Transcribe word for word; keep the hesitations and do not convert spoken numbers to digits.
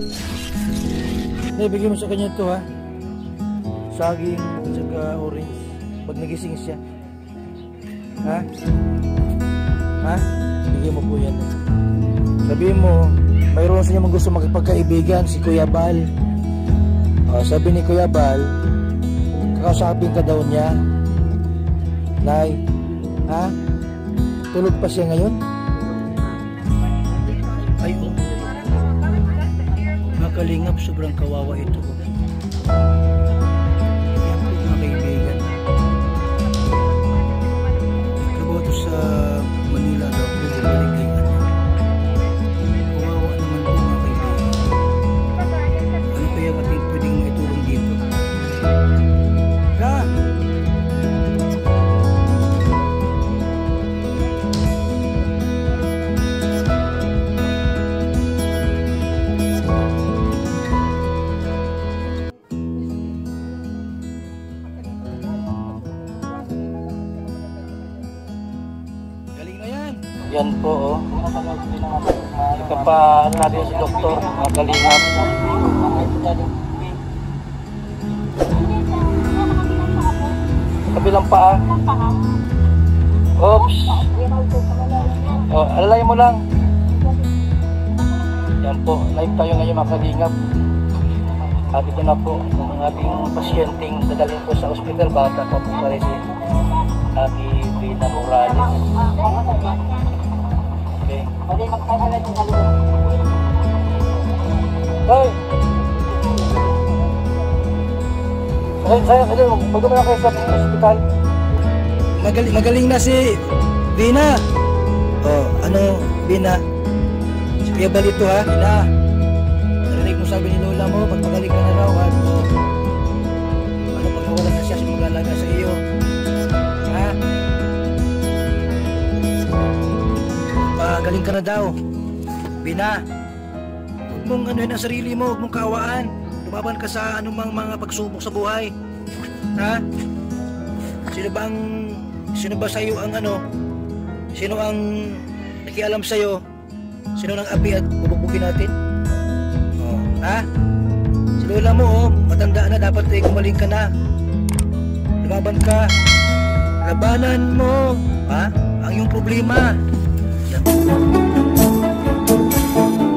Hindi, bigyan mo sa kanya ito ha. Saging at saka orange. Pag nagising siya. Ha? Ha? Bigyan mo po yan. Sabihin mo, mayroon sa niya gusto magpagkaibigan, si Kuya Bal. Uh, sabi ni Kuya Bal, kakasapin ka daw niya. Nay, ha? Tulog pa siya ngayon? Ay, oh. Mga kalingap, sobrang kawawa ito. Yan po mga kaibigan. Trabaho ito sa Manila daw po. Balik kay ano. Kawawa naman po mga kaibigan. Ano kaya ating pwedeng maitulong dito? Ha? Yan po, oh. Ika pa natin si doktor, mga kalingap. Kabilang paa. Oops. Oh, alalay mo lang. Yan po, live tayo ngayon mga kalingap. At ito na po ang ating pasyenteng dadalhin po sa hospital. Bata po po pa rin si Ate Vina Morales. Okay. Okay, magkakala din sa loob. Hoy! Sayang, sayang, sayang. Magdumi na kayo sa hospital. Magaling, magaling na si Vina. Oh, ano, Vina? Si Kuya Balito ha? Vina. Narinig mo sabi ni Lola mo, pag magaling ka na raw, ano? Ano, pag nawala na siya, siya mag-alaga sa iyo. Ha? Galing ka na daw, Bina. Huwag mong anuhin ang sarili mo, huwag mong kaawaan. Lumaban ka sa anumang mga pagsubok sa buhay. Ha? Sino ba ang sino ba sa iyo ang ano? Sino ang nakialam sa iyo? Sino nang api at bubugin natin? Oh, ha? Si Lola mo, oh, matanda na, dapat eh, gumaling ka na. Lumaban ka. Labanan mo, ha? Ang iyong problema. Yan.